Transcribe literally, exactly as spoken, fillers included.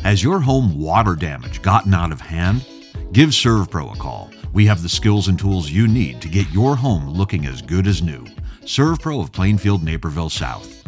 Has your home water damage gotten out of hand? Give SERVPRO a call. We have the skills and tools you need to get your home looking as good as new. SERVPRO of Plainfield, Naperville South.